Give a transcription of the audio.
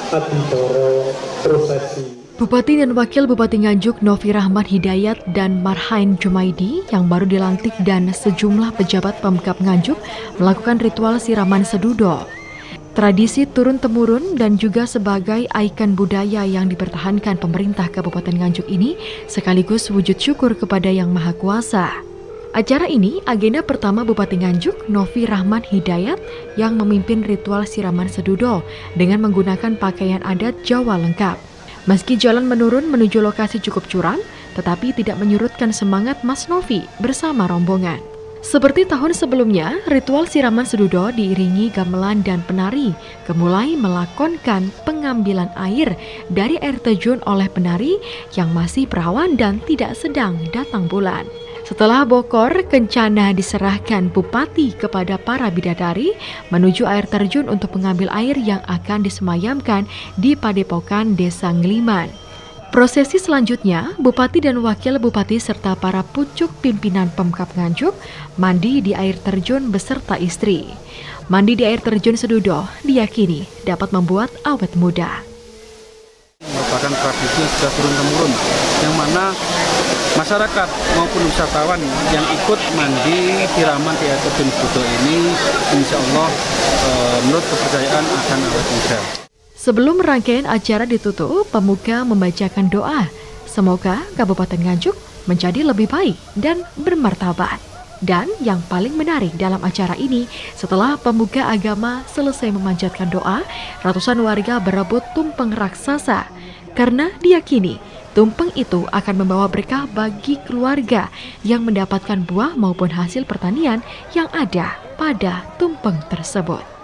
aditoro prosesi. Bupati dan Wakil Bupati Nganjuk Novi Rahman Hidayat dan Marhain Jumaidi yang baru dilantik dan sejumlah pejabat Pemkab Nganjuk melakukan ritual siraman sedudo. Tradisi turun-temurun dan juga sebagai ikon budaya yang dipertahankan pemerintah Kabupaten Nganjuk ini sekaligus wujud syukur kepada Yang Maha Kuasa. Acara ini agenda pertama Bupati Nganjuk Novi Rahman Hidayat yang memimpin ritual siraman sedudo dengan menggunakan pakaian adat Jawa lengkap. Meski jalan menurun menuju lokasi cukup curam, tetapi tidak menyurutkan semangat Mas Novi bersama rombongan. Seperti tahun sebelumnya, ritual siraman sedudo diiringi gamelan dan penari, kemulai melakonkan pengambilan air dari air terjun oleh penari yang masih perawan dan tidak sedang datang bulan. Setelah bokor, kencana diserahkan Bupati kepada para bidadari menuju air terjun untuk mengambil air yang akan disemayamkan di Padepokan Desa Ngeliman. Prosesi selanjutnya, Bupati dan Wakil Bupati serta para pucuk pimpinan Pemkab Nganjuk mandi di air terjun beserta istri. Mandi di air terjun sedudo diyakini dapat membuat awet muda. Merupakan tradisi yang sudah turun-temurun, yang mana masyarakat maupun wisatawan yang ikut mandi siraman di air terjun sedudo ini, insya Allah menurut kepercayaan akan awet muda. Sebelum rangkaian acara ditutup, pemuka membacakan doa. Semoga Kabupaten Nganjuk menjadi lebih baik dan bermartabat. Dan yang paling menarik dalam acara ini, setelah pemuka agama selesai memanjatkan doa, ratusan warga berebut tumpeng raksasa. Karena diyakini tumpeng itu akan membawa berkah bagi keluarga yang mendapatkan buah maupun hasil pertanian yang ada pada tumpeng tersebut.